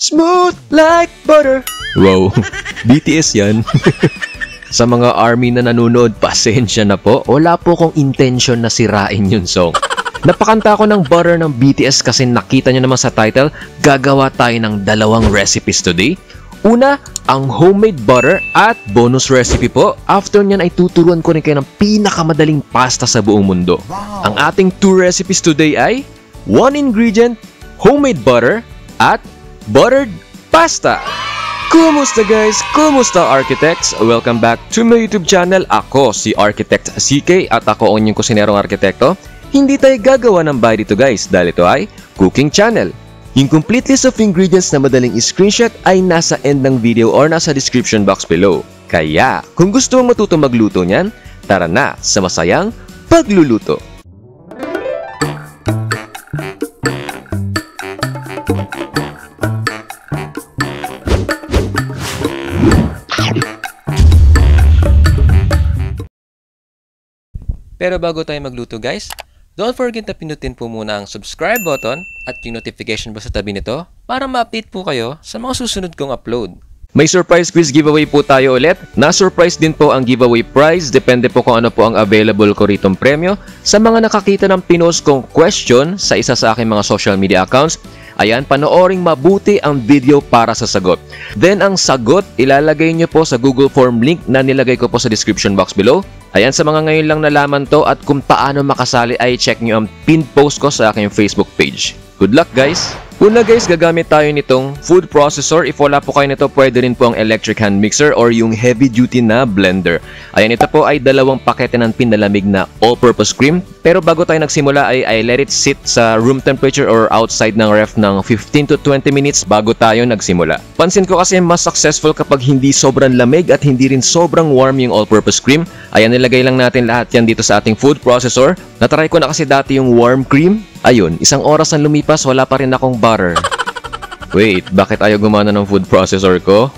Smooth like butter. Wow, BTS yan. Sa mga ARMY na nanonood, pasensya na po. Wala po kong intention na sirain yung song. Napakanta ko ng butter ng BTS kasi nakita nyo naman sa title, gagawa tayo ng dalawang recipes today. Una, ang homemade butter at bonus recipe po. After nyan ay tuturuan ko rin kayo ng pinakamadaling pasta sa buong mundo. Wow. Ang ating 2 recipes today ay 1 ingredient, homemade butter at buttered pasta. Kumusta guys? Kumusta architects? Welcome back to my YouTube channel. Ako si Architect CK at ako ang inyong kusinerong arkitekto. Hindi tayo gagawa ng bahay dito guys dahil ito ay cooking channel. Yung complete list of ingredients na madaling i-screenshot ay nasa end ng video or nasa description box below. Kaya kung gusto mong matuto magluto niyan, tara na sa masayang pagluluto. Pero bago tayo magluto guys, don't forget na pinutin po muna ang subscribe button at yung notification bell sa tabi nito para ma-update po kayo sa mga susunod kong upload. May surprise quiz giveaway po tayo ulit. Na-surprise din po ang giveaway prize. Depende po kung ano po ang available ko ritong premyo. Sa mga nakakita ng pinost kong question sa isa sa aking mga social media accounts, ayan, panooring mabuti ang video para sa sagot. Then, ang sagot, ilalagay nyo po sa Google Form link na nilagay ko po sa description box below. Ayan, sa mga ngayon lang nalaman to at kung paano makasali ay check nyo ang pinned post ko sa aking Facebook page. Good luck guys! Una guys, gagamit tayo nitong food processor. If wala po kayo nito, pwede rin po ang electric hand mixer or yung heavy duty na blender. Ayan, ito po ay 2 pakete ng pinalamig na all-purpose cream. Pero bago tayo nagsimula ay I let it sit sa room temperature or outside ng ref ng 15 to 20 minutes bago tayo nagsimula. Pansin ko kasi mas successful kapag hindi sobrang lamig at hindi rin sobrang warm yung all-purpose cream. Ayan, nilagay lang natin lahat yan dito sa ating food processor. Natry ko na kasi dati yung warm cream. Ayun, 1 oras ang lumipas, wala pa rin akong butter. Wait, bakit ayaw gumana ng food processor ko?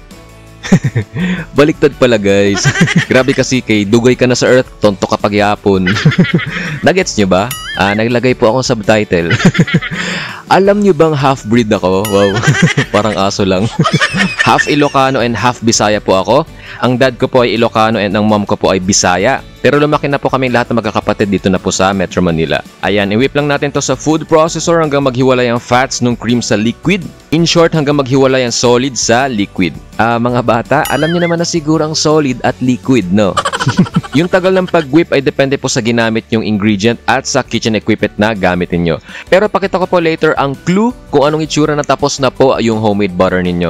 Baliktad pala guys. Grabe kasi kay dugay ka na sa earth, tonto kapag yapon. Nagets nyo ba? Naglagay po akong subtitle. Alam nyo bang half-breed ako? Wow, parang aso lang. Half Ilocano and half Bisaya po ako. Ang dad ko po ay Ilocano and ang mom ko po ay Bisaya. Pero lumaki na po kaming lahat ng magkakapatid dito na po sa Metro Manila. Ayan, i-whip lang natin to sa food processor hanggang maghiwalay ang fats nung cream sa liquid. In short, hanggang maghiwalay ang solid sa liquid. Mga bata, alam niyo naman na siguro ang solid at liquid, no? Yung tagal ng pag-whip ay depende po sa ginamit yung ingredient at sa kitchen equipment na gamitin nyo. Pero pakita ko po later ang clue kung anong itsura na tapos na po yung homemade butter ninyo.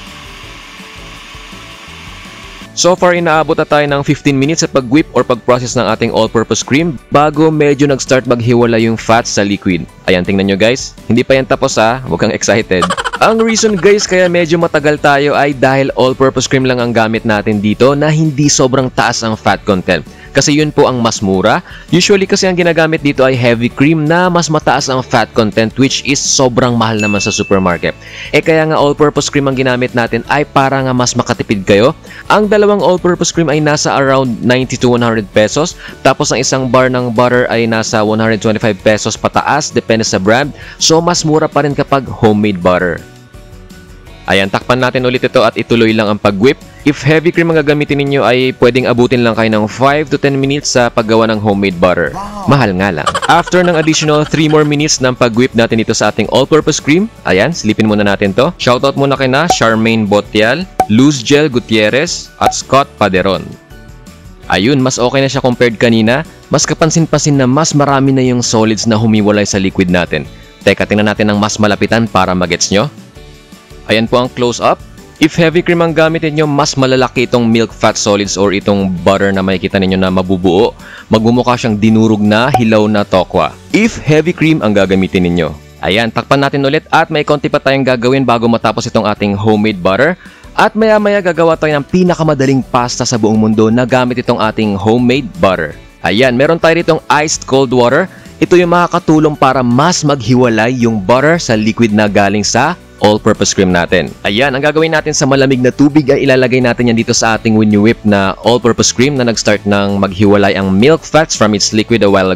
So far, inaabot na tayo ng 15 minutes sa pag-whip or pag-process ng ating all-purpose cream bago medyo nag-start maghiwala yung fats sa liquid. Ayan, tingnan nyo guys. Hindi pa yan tapos ha. Huwag kang excited. Ang reason guys kaya medyo matagal tayo ay dahil all-purpose cream lang ang gamit natin dito na hindi sobrang taas ang fat content. Kasi yun po ang mas mura. Usually kasi ang ginagamit dito ay heavy cream na mas mataas ang fat content which is sobrang mahal naman sa supermarket. Kaya nga all-purpose cream ang ginamit natin ay para nga mas makatipid kayo. Ang dalawang all-purpose cream ay nasa around 90 to 100 pesos. Tapos ang isang bar ng butter ay nasa 125 pesos pataas depende sa brand. So mas mura pa rin kapag homemade butter. Ayan, takpan natin ulit ito at ituloy lang ang pag-whip. If heavy cream ang gagamitin ninyo ay pwedeng abutin lang kayo ng 5 to 10 minutes sa paggawa ng homemade butter. Mahal nga lang. After ng additional 3 more minutes ng pag-whip natin ito sa ating all-purpose cream, ayan, silipin muna natin to. Shoutout muna kay na Charmaine Botial, Luz Gel Gutierrez, at Scott Paderon. Ayun, mas okay na siya compared kanina. Mas kapansin-pansin na mas marami na yung solids na humiwalay sa liquid natin. Teka, tingnan natin ng mas malapitan para magets nyo. Ayan po ang close-up. If heavy cream ang gamitin nyo, mas malalaki itong milk fat solids or itong butter na makikita ninyo na mabubuo. Magmumukha siyang dinurog na hilaw na tokwa. If heavy cream ang gagamitin ninyo. Ayan, takpan natin ulit at may konti pa tayong gagawin bago matapos itong ating homemade butter. At maya-maya gagawa tayo ng pinakamadaling pasta sa buong mundo na gamit itong ating homemade butter. Ayan, meron tayo ditong iced cold water. Ito yung makakatulong para mas maghiwalay yung butter sa liquid na galing sa all-purpose cream natin. Ayan, ang gagawin natin sa malamig na tubig ay ilalagay natin yan dito sa ating When You Whip na all-purpose cream na nag-start ng maghiwalay ang milk fats from its liquid a while ago.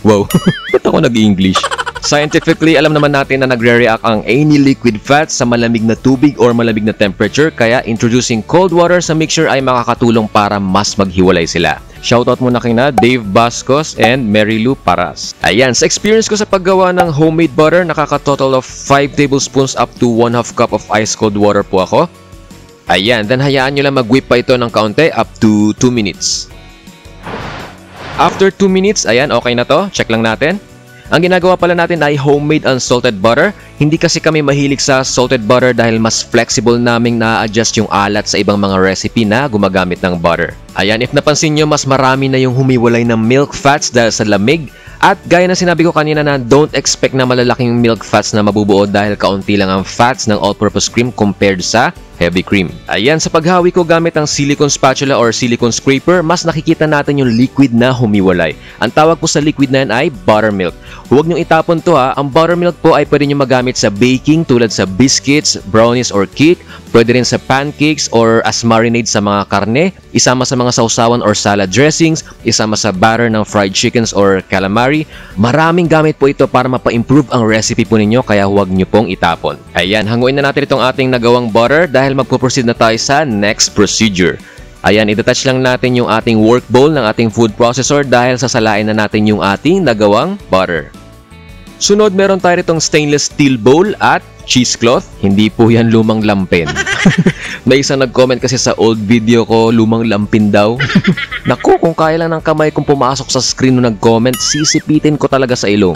Wow, ba't ako nag-English? Scientifically, alam naman natin na nagre-react ang any liquid fat sa malamig na tubig or malamig na temperature, kaya introducing cold water sa mixture ay makakatulong para mas maghiwalay sila. Shoutout muna kina Dave Bascos and Mary Lou Paras. Ayan, sa experience ko sa paggawa ng homemade butter, nakaka-total of 5 tablespoons up to 1/2 cup of ice cold water po ako. Ayan, then hayaan nyo lang mag-whip pa ito ng kaunti up to 2 minutes. After 2 minutes, ayan, okay na to. Check lang natin. Ang ginagawa pala natin ay homemade unsalted butter. Hindi kasi kami mahilig sa salted butter dahil mas flexible naming na-adjust yung alat sa ibang mga recipe na gumagamit ng butter. Ayan, if napansin nyo, mas marami na yung humiwalay ng milk fats dahil sa lamig. At gaya na sinabi ko kanina na don't expect na malalaking milk fats na mabubuo dahil kaunti lang ang fats ng all-purpose cream compared sa heavy cream. Ayan, sa paghawi ko gamit ang silicone spatula or silicone scraper, mas nakikita natin yung liquid na humiwalay. Ang tawag po sa liquid na yan ay buttermilk. Huwag nyong itapon to ha. Ang buttermilk po ay pwede nyo magamit sa baking tulad sa biscuits, brownies or cake. Pwede rin sa pancakes or as marinade sa mga karne, isama sa mga sausawan or salad dressings, isama sa batter ng fried chickens or calamari. Maraming gamit po ito para mapa-improve ang recipe po ninyo, kaya huwag nyo pong itapon. Ayan, hanguin na natin itong ating nagawang butter dahil magpo-proceed na tayo sa next procedure. Ayan, itatouch lang natin yung ating work bowl ng ating food processor dahil sasalain na natin yung ating nagawang butter. Sunod, meron tayo itong stainless steel bowl at cheesecloth. Hindi po yan lumang lampin. May isang nag-comment kasi sa old video ko, lumang lampin daw. Naku, kung kaya lang ng kamay kung pumasok sa screen nung nag-comment, sisipitin ko talaga sa ilong.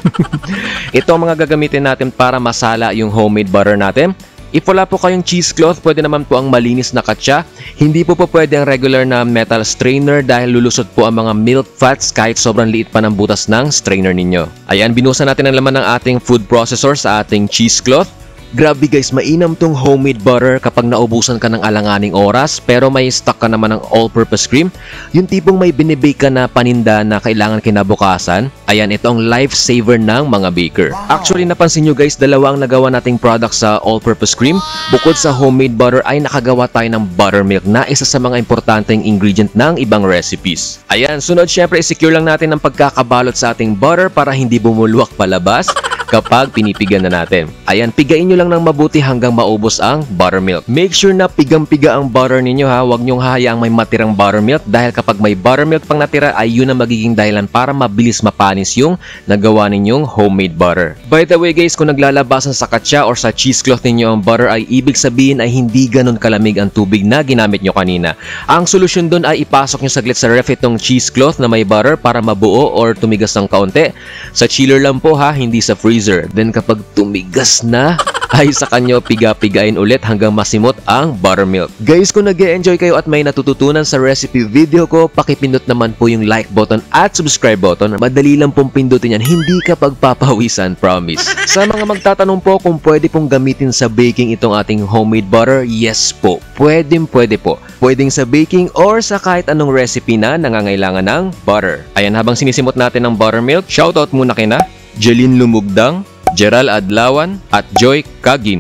Ito ang mga gagamitin natin para masala yung homemade butter natin. If wala po kayong cheesecloth, pwede naman po ang malinis na katsa. Hindi po pwede ang regular na metal strainer dahil lulusot po ang mga milk fats kahit sobrang liit pa ng butas ng strainer ninyo. Ayan, binuhusan natin ang laman ng ating food processor sa ating cheesecloth. Grabe guys, mainam tong homemade butter kapag naubusan ka ng alanganing oras pero may stock ka naman ng all-purpose cream. Yung tipong may binibake ka na paninda na kailangan kinabukasan. Ayan, ito ang lifesaver ng mga baker. Actually, napansin nyo guys, dalawa ang nagawa nating product sa all-purpose cream. Bukod sa homemade butter ay nakagawa tayo ng buttermilk na isa sa mga importanteng ingredient ng ibang recipes. Ayan, sunod syempre i-secure lang natin ang pagkakabalot sa ating butter para hindi bumulwak palabas kapag pinipigan na natin. Ayan, pigain nyo lang ng mabuti hanggang maubos ang buttermilk. Make sure na pigang-piga ang butter ninyo ha. Huwag nyong hahayaang may matirang buttermilk dahil kapag may buttermilk pang natira ay yun ang magiging dahilan para mabilis mapanis yung nagawa ninyong homemade butter. By the way guys, kung naglalabasan sa katsa or sa cheesecloth ninyo ang butter ay ibig sabihin ay hindi ganun kalamig ang tubig na ginamit nyo kanina. Ang solusyon dun ay ipasok nyo saglit sa ref itong cheesecloth na may butter para mabuo or tumigas ng kaunti. Sa chiller lang po ha, hindi sa freezer. Then kapag tumigas na, ay sa kanyo piga-pigain ulit hanggang masimot ang buttermilk. Guys, kung nag-e-enjoy kayo at may natututunan sa recipe video ko, pakipindot naman po yung like button at subscribe button. Madali lang pong pindutin yan, hindi ka pagpapawisan, promise. Sa mga magtatanong po kung pwede pong gamitin sa baking itong ating homemade butter, yes po. Pwede po. Pwedeng sa baking or sa kahit anong recipe na nangangailangan ng butter. Ayan, habang sinisimot natin ang buttermilk, shoutout muna kina Jeline Lumugdang, Gerald Adlawan, at Joy Kagin.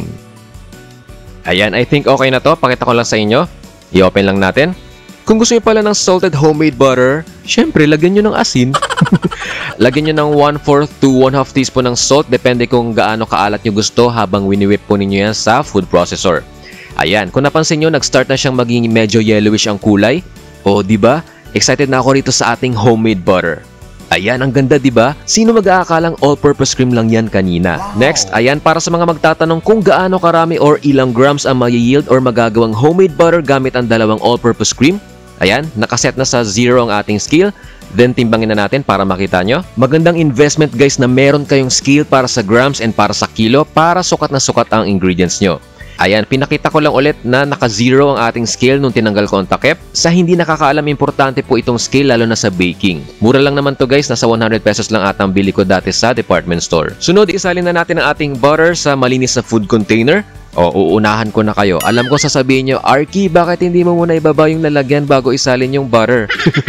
Ayan, I think okay na to. Pakita ko lang sa inyo. I-open lang natin. Kung gusto nyo pala ng salted homemade butter, syempre, lagyan nyo ng asin. Lagyan nyo ng 1/4 to 1/2 teaspoon ng salt, depende kung gaano kaalat nyo gusto habang wini-whip po ninyo yan sa food processor. Ayan, kung napansin nyo, nag-start na siyang maging medyo yellowish ang kulay. O, diba? Excited na ako rito sa ating homemade butter. Ayan, ang ganda diba? Sino mag-aakalang all-purpose cream lang yan kanina? Next, ayan, para sa mga magtatanong kung gaano karami or ilang grams ang ma-yield or magagawang homemade butter gamit ang dalawang all-purpose cream. Ayan, nakaset na sa 0 ang ating scale. Then, timbangin na natin para makita nyo. Magandang investment guys na meron kayong scale para sa grams and para sa kilo para sukat na sukat ang ingredients nyo. Ayan, pinakita ko lang ulit na naka-0 ang ating scale nung tinanggal ko ang takip. Sa hindi nakakaalam, importante po itong scale lalo na sa baking. Mura lang naman to guys, nasa 100 pesos lang atang bili ko dati sa department store. Sunod, isalin na natin ang ating butter sa malinis na food container. O, uunahan ko na kayo. Alam ko sasabihin nyo, Arky, bakit hindi mo muna ibaba yung lalagyan bago isalin yung butter?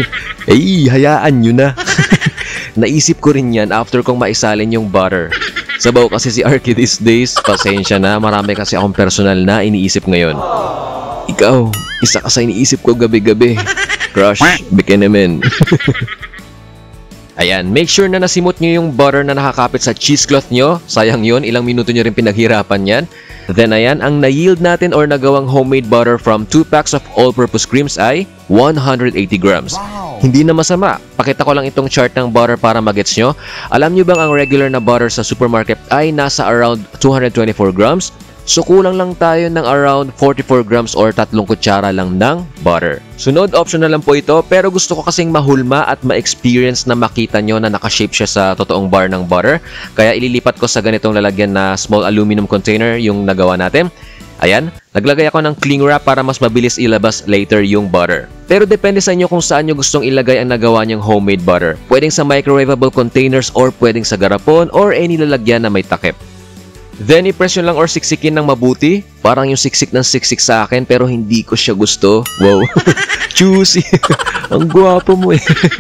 Eh, hayaan nyo na. Naisip ko rin yan after kong maisalin yung butter. Sabaw kasi si Arky these days, pasensya na, marami kasi akong personal na iniisip ngayon. Ikaw, isa ka sa iniisip ko gabi-gabi. Crush, bikinimen. Ayan, make sure na nasimot nyo yung butter na nakakapit sa cheesecloth nyo. Sayang yun, ilang minuto nyo rin pinaghirapan yan. Then ayan, ang na-yield natin or nagawang homemade butter from 2 packs of all-purpose creams ay 180 grams. Wow. Hindi na masama. Pakita ko lang itong chart ng butter para magets nyo. Alam nyo bang ang regular na butter sa supermarket ay nasa around 224 grams? So kulang lang tayo ng around 44 grams or 3 kutsara lang ng butter. Sunod, optional lang po ito pero gusto ko kasing mahulma at ma-experience na makita nyo na nakashape siya sa totoong bar ng butter. Kaya ililipat ko sa ganitong lalagyan na small aluminum container yung nagawa natin. Ayan, naglagay ako ng cling wrap para mas mabilis ilabas later yung butter. Pero depende sa inyo kung saan nyo gustong ilagay ang nagawa nyong homemade butter. Pwedeng sa microwavable containers or pwedeng sa garapon or any lalagyan na may takip. Then, i-press nyo lang or siksikin ng mabuti. Parang yung siksik ng siksik sa akin pero hindi ko siya gusto. Wow. Juicy. Ang gwapo mo eh.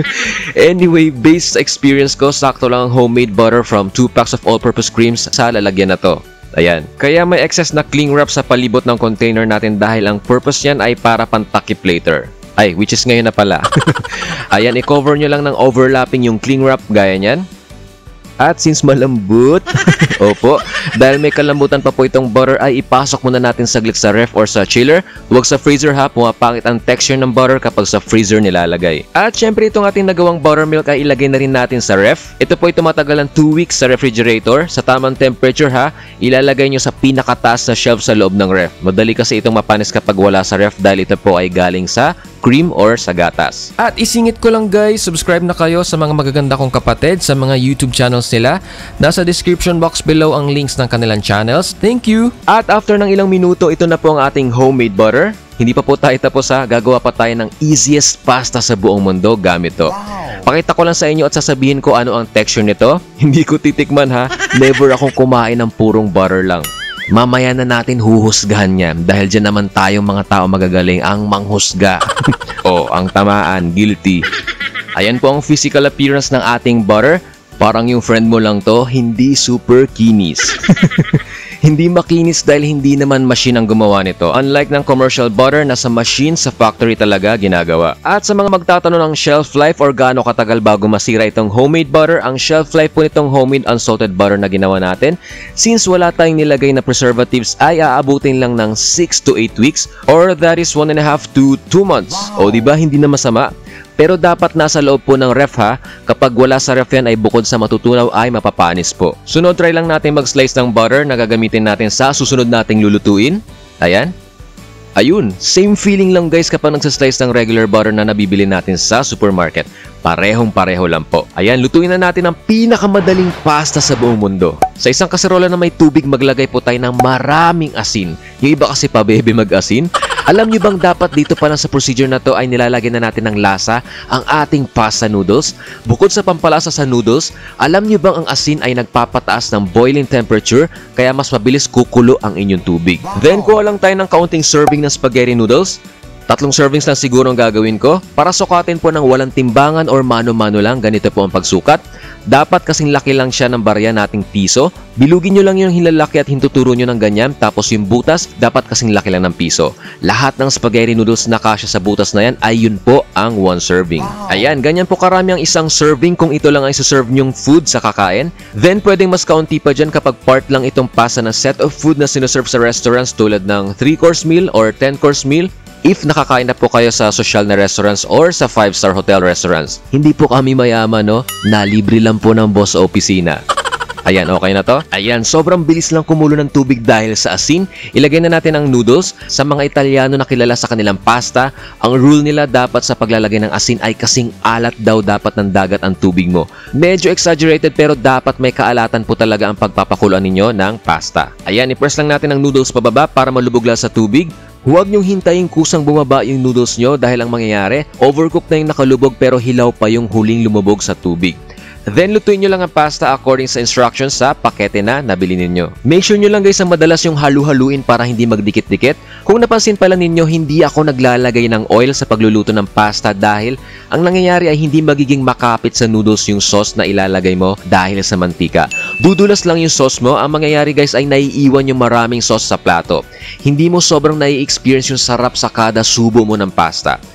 Anyway, based sa experience ko, sakto lang ang homemade butter from 2 packs of all-purpose creams sa lalagyan na to. Ayan. Kaya may excess na cling wrap sa palibot ng container natin dahil ang purpose niyan ay para pantakip later. Ay, which is ngayon na pala. Ayan, i-cover nyo lang ng overlapping yung cling wrap gaya niyan. At since malambot, opo, dahil may kalambutan pa po itong butter ay ipasok muna natin saglit sa ref or sa chiller. Huwag sa freezer ha, pumapangit ang texture ng butter kapag sa freezer nilalagay. At syempre itong ating nagawang buttermilk ay ilagay na rin natin sa ref. Ito po ay tumatagal ng 2 weeks sa refrigerator. Sa tamang temperature ha, ilalagay nyo sa pinakataas na shelf sa loob ng ref. Madali kasi itong mapanis kapag wala sa ref dahil ito po ay galing sa cream or sa gatas. At isingit ko lang guys, subscribe na kayo sa mga magaganda kong kapatid sa mga YouTube channels nila. Nasa description box below ang links ng kanilang channels. Thank you! At after ng ilang minuto, ito na po ang ating homemade butter. Hindi pa po tayo tapos ha, gagawa pa tayo ng easiest pasta sa buong mundo gamit to. Wow. Pakita ko lang sa inyo at sasabihin ko ano ang texture nito. Hindi ko titikman ha, never akong kumain ng purong butter lang. Mamaya na natin huhusgahan yan dahil dyan naman tayong mga tao magagaling ang manghusga. O, ang tamaan, guilty. Ayan po ang physical appearance ng ating butter. Parang yung friend mo lang to, hindi super kinis. Hindi makinis dahil hindi naman machine ang gumawa nito. Unlike ng commercial butter na sa machine sa factory talaga ginagawa. At sa mga magtatanong ng shelf life or gaano katagal bago masira itong homemade butter, ang shelf life po nitong homemade unsalted butter na ginawa natin, since wala tayong nilagay na preservatives ay aabutin lang ng 6 to 8 weeks or that is 1.5 to 2 months. Wow. O diba hindi na masama? Pero dapat nasa loob po ng ref ha. Kapag wala sa ref yan ay bukod sa matutunaw ay mapapanis po. Sunod, try lang natin mag-slice ng butter na gagamitin natin sa susunod nating lulutuin. Ayan. Ayun, same feeling lang guys kapag nagsaslice ng regular butter na nabibili natin sa supermarket. Parehong-pareho lang po. Ayan, lutuin na natin ang pinakamadaling pasta sa buong mundo. Sa isang kaserola na may tubig, maglagay po tayo ng maraming asin. Yung iba kasi pabebe mag-asin. Alam nyo bang dapat dito pa lang sa procedure na to ay nilalagyan na natin ng lasa ang ating pasta noodles? Bukod sa pampalasa sa noodles, alam nyo bang ang asin ay nagpapataas ng boiling temperature kaya mas mabilis kukulo ang inyong tubig? Then kuha lang tayo ng kaunting serving ng spaghetti noodles. 3 servings lang siguro ang gagawin ko. Para sukatin po ng walang timbangan or mano-mano lang, ganito po ang pagsukat. Dapat kasing laki lang siya ng barya nating piso. Bilugin nyo lang yung hilalaki at hintuturo nyo ng ganyan. Tapos yung butas, dapat kasing laki lang ng piso. Lahat ng spaghetti noodles na kasya sa butas na yan ay yun po ang 1 serving. Ayan, ganyan po karami ang isang serving kung ito lang ay suserve nyong food sa kakain. Then pwedeng mas kaunti pa dyan kapag part lang itong pasta ng set of food na sinuserve sa restaurants tulad ng 3-course meal or 10-course meal. If nakakain na po kayo sa social na restaurants or sa 5-star hotel restaurants. Hindi po kami mayaman, no? Nalibre lang po ng boss sa opisina. Ayan, okay na to? Ayan, sobrang bilis lang kumulo ng tubig dahil sa asin. Ilagay na natin ang noodles. Sa mga Italiano na kilala sa kanilang pasta, ang rule nila dapat sa paglalagay ng asin ay kasing alat daw dapat ng dagat ang tubig mo. Medyo exaggerated pero dapat may kaalatan po talaga ang pagpapakuluan ninyo ng pasta. Ayan, i-press lang natin ang noodles pababa para malubog lang sa tubig. Huwag niyong hintayin kusang bumaba yung noodles nyo dahil ang mangyayari, overcook na yung nakalubog pero hilaw pa yung huling lumubog sa tubig. Then, lutuin nyo lang ang pasta according sa instructions sa pakete na nabili ninyo. Make sure nyo lang guys na madalas yung halu-haluin para hindi magdikit-dikit. Kung napansin pala ninyo, hindi ako naglalagay ng oil sa pagluluto ng pasta dahil ang nangyayari ay hindi magiging makapit sa noodles yung sauce na ilalagay mo dahil sa mantika. Dudulas lang yung sauce mo, ang mangyayari guys ay naiiwan yung maraming sauce sa plato. Hindi mo sobrang nai-experience yung sarap sa kada subo mo ng pasta.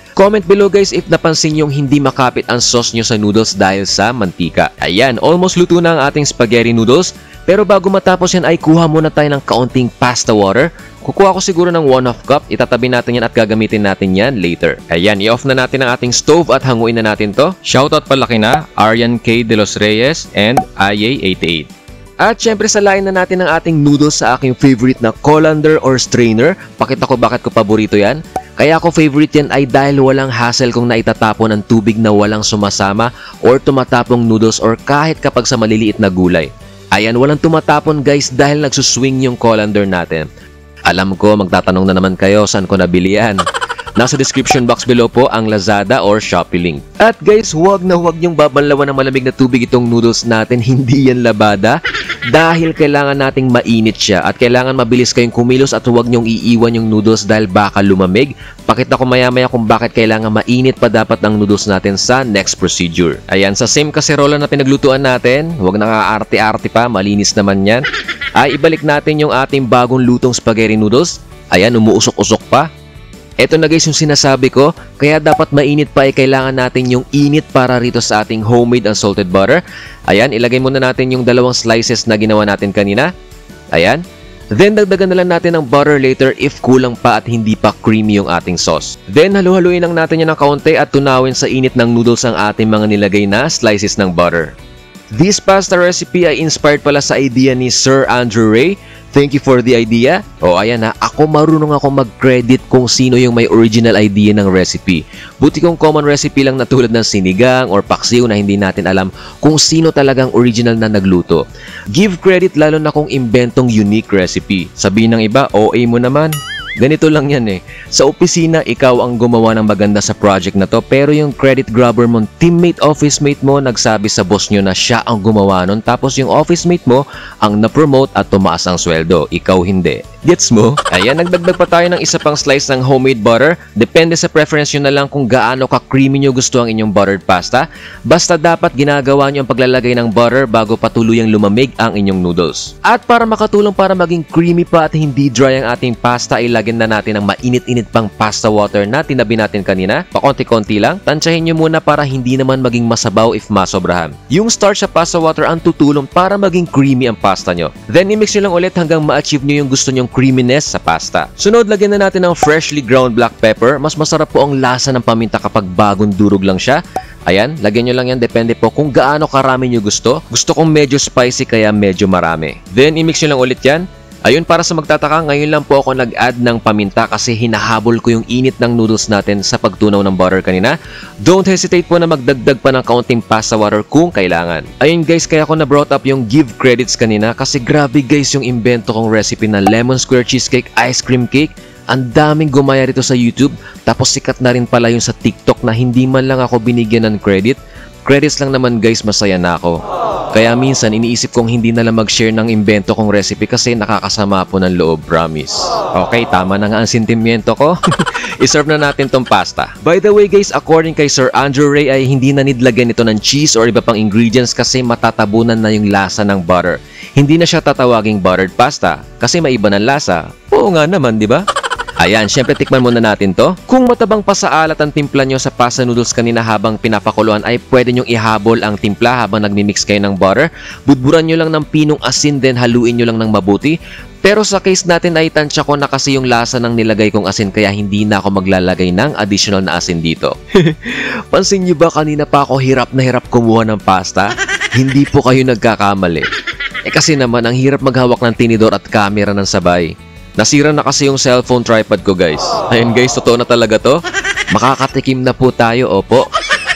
Comment below guys if napansin yung hindi makapit ang sauce nyo sa noodles dahil sa mantika. Ayan, almost luto na ang ating spaghetti noodles. Pero bago matapos yan ay kuha muna tayo ng kaunting pasta water. Kukuha ko siguro ng 1/2 cup. Itatabi natin yan at gagamitin natin yan later. Ayan, i-off na natin ang ating stove at hanguin na natin to. Shoutout pala kina Aryan K. De Los Reyes and IA88. At syempre salain na natin ang ating noodles sa aking favorite na colander or strainer. Pakita ko bakit ko paborito yan. Kaya ako favorite yan ay dahil walang hassle kung naitatapon ang tubig na walang sumasama or tumatapong noodles or kahit kapag sa maliliit na gulay. Ayan, walang tumatapon guys dahil nagsuswing yung colander natin. Alam ko, magtatanong na naman kayo saan ko nabili yan. Nasa description box below po ang Lazada or Shopee link. At guys, huwag niyong babanlawan ng malamig na tubig itong noodles natin. Hindi yan labada. Dahil kailangan nating mainit siya at kailangan mabilis kayong kumilos at huwag niyong iiwan yung noodles dahil baka lumamig. Pakita ko maya-maya kung bakit kailangan mainit pa dapat ang noodles natin sa next procedure. Ayan, sa same kaserola na pinaglutuan natin, huwag na aarte-arte pa, malinis naman yan. Ay ibalik natin yung ating bagong lutong spaghetti noodles. Ayan, umuusok-usok pa. Ito na guys yung sinasabi ko, kaya dapat mainit pa ay kailangan natin yung init para rito sa ating homemade unsalted butter. Ayan, ilagay muna natin yung 2 slices na ginawa natin kanina. Ayan. Then dagdagan na lang natin ng butter later if kulang pa at hindi pa creamy yung ating sauce. Then halu-haluin lang natin yan ng kaunti at tunawin sa init ng noodles ang ating mga nilagay na slices ng butter. This pasta recipe ay inspired pala sa idea ni Sir Andrew Ray. Thank you for the idea. O ayan ha, ako marunong ako mag-credit kung sino yung may original idea ng recipe. Buti kung common recipe lang na tulad ng sinigang or paksiw na hindi natin alam kung sino talagang original na nagluto. Give credit lalo na kung inventong unique recipe. Sabihin ng iba, OA mo naman. Ganito lang yan eh. Sa opisina, ikaw ang gumawa ng maganda sa project na to pero yung credit grabber mo, teammate, office mate mo, nagsabi sa boss nyo na siya ang gumawa nun tapos yung office mate mo ang na-promote at tumaas ang sweldo. Ikaw hindi. Gets mo? Ayan, nagdagdag pa tayo ng isa pang slice ng homemade butter. Depende sa preference nyo na lang kung gaano ka-creamy nyo gusto ang inyong buttered pasta. Basta dapat ginagawa nyo ang paglalagay ng butter bago patuluyang lumamig ang inyong noodles. At para makatulong para maging creamy pa at hindi dry ang ating pasta, ilagyan na natin ng mainit-init pang pasta water na tinabi natin kanina. Pakonti-konti lang. Tansyahin nyo muna para hindi naman maging masabaw if masobrahan. Yung starch sa pasta water ang tutulong para maging creamy ang pasta nyo. Then i-mix nyo lang ulit hanggang ma-achieve nyo yung gusto nyong creaminess sa pasta. Sunod, lagyan na natin ng freshly ground black pepper. Mas masarap po ang lasa ng paminta kapag bagong durog lang siya. Ayan, lagyan nyo lang yan. Depende po kung gaano karami nyo gusto. Gusto kong medyo spicy kaya medyo marami. Then i-mix nyo lang ulit yan. Ayun, para sa magtataka, ngayon lang po ako nag-add ng paminta kasi hinahabol ko yung init ng noodles natin sa pagtunaw ng butter kanina. Don't hesitate po na magdagdag pa ng kaunting pasta water kung kailangan. Ayun guys, kaya ako na-brought up yung give credits kanina kasi grabe guys yung invento kong recipe na lemon square cheesecake ice cream cake. Ang daming gumaya rito sa YouTube, tapos sikat na rin pala yung sa TikTok na hindi man lang ako binigyan ng credit. Credits lang naman guys, masaya na ako. Kaya minsan iniisip kong hindi na lang mag-share ng invento kong recipe kasi nakakasama po ng loob, promise. Okay, tama na nga ang sentimiento ko. I-serve na natin tong pasta. By the way guys, according kay Sir Andrew Ray ay hindi na need lagyan ito ng cheese or iba pang ingredients kasi matatabunan na yung lasa ng butter. Hindi na siya tatawaging buttered pasta kasi maiba ng lasa. Oo nga naman, di ba? Ayan, syempre tikman muna natin to. Kung matabang pa sa alat ang timpla nyo sa pasta noodles kanina habang pinapakuluan ay pwede nyong ihabol ang timpla habang nagmimix kayo ng butter. Budburan nyo lang ng pinong asin then haluin nyo lang ng mabuti. Pero sa case natin ay tansya ko na kasi yung lasa ng nilagay kong asin kaya hindi na ako maglalagay ng additional na asin dito. Pansin nyo ba kanina pa ako hirap na hirap kumuha ng pasta? Hindi po kayo nagkakamali. Kasi naman ang hirap maghawak ng tinidor at camera ng sabay. Nasira na kasi yung cellphone tripod ko guys. Ayun guys, totoo na talaga to. Makakatikim na po tayo, opo.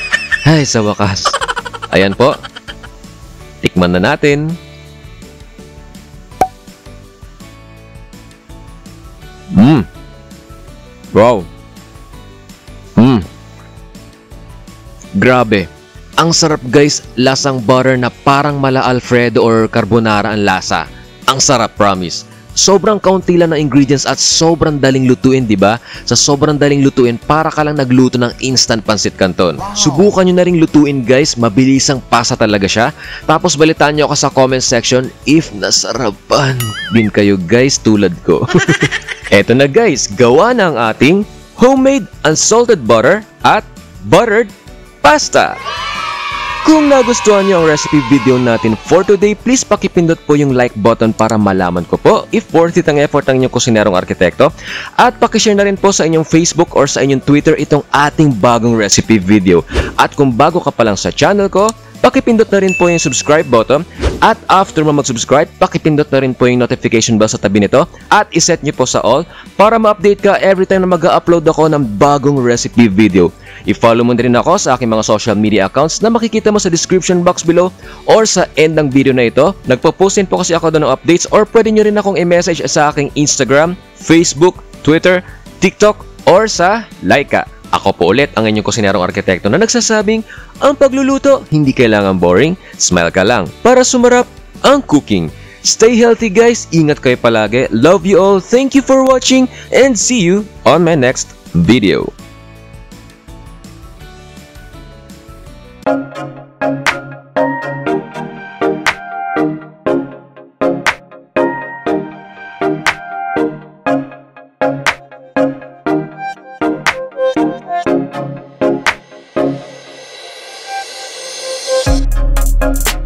Ay, sa wakas. Ayan po. Tikman na natin. Wow. Grabe. Ang sarap guys, lasang butter na parang mala Alfredo or carbonara ang lasa. Ang sarap, promise. Sobrang kaunti lang ng ingredients at sobrang daling lutuin, di ba? Sa sobrang daling lutuin, para ka lang nagluto ng instant pancit canton. Wow. Subukan nyo na rin lutuin guys, mabilisang pasa talaga siya. Tapos balitaan nyo ako sa comment section if nasarapan din kayo guys tulad ko. Eto na guys, gawa na ang ating homemade unsalted butter at buttered pasta. Kung nagustuhan niyo ang recipe video natin for today, please pakipindot po yung like button para malaman ko po if worth it ang effort ng inyong kusinerong arkitekto. At pakishare na rin po sa inyong Facebook or sa inyong Twitter itong ating bagong recipe video. At kung bago ka pa lang sa channel ko, pakipindot na rin po yung subscribe button. At after mo mag-subscribe, pakipindot na rin po yung notification bell sa tabi nito at iset nyo po sa all para ma-update ka every time na mag-upload ako ng bagong recipe video. I-follow mo na rin ako sa aking mga social media accounts na makikita mo sa description box below or sa end ng video na ito. Nagpo-post din po kasi ako doon ng updates or pwede nyo rin akong i-message sa aking Instagram, Facebook, Twitter, TikTok or sa Laika. Ako po ulit ang inyong kusinerong arkitekto na nagsasabing ang pagluluto hindi kailangan boring, smile ka lang para sumarap ang cooking. Stay healthy guys, ingat kayo palagi, love you all, thank you for watching and see you on my next video. We'll be right back.